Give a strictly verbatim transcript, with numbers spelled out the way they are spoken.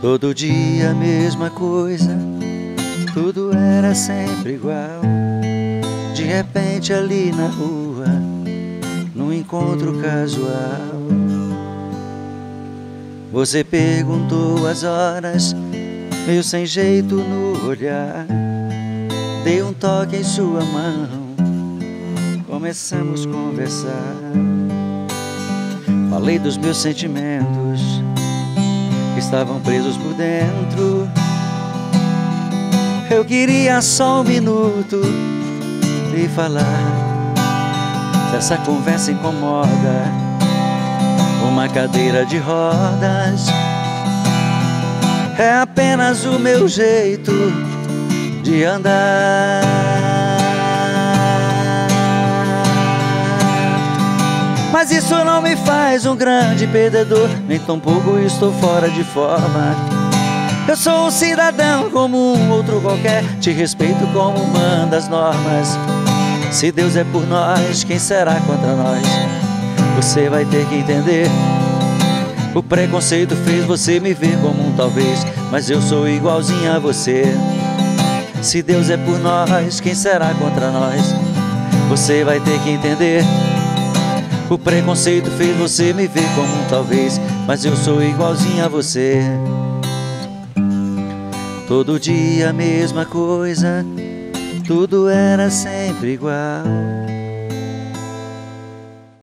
Todo dia a mesma coisa, tudo era sempre igual. De repente ali na rua, num encontro casual, você perguntou as horas, meio sem jeito no olhar. Dei um toque em sua mão, começamos a conversar. Falei dos meus sentimentos que estavam presos por dentro. Eu queria só um minuto e falar. Se essa conversa incomoda, uma cadeira de rodas é apenas o meu jeito de andar. Mas isso não me faz um grande perdedor, nem tampouco estou fora de forma. Eu sou um cidadão como um outro qualquer, te respeito como manda as normas. Se Deus é por nós, quem será contra nós? Você vai ter que entender. O preconceito fez você me ver como um talvez, mas eu sou igualzinho a você. Se Deus é por nós, quem será contra nós? Você vai ter que entender. O preconceito fez você me ver como um talvez, mas eu sou igualzinho a você. Todo dia a mesma coisa, tudo era sempre igual.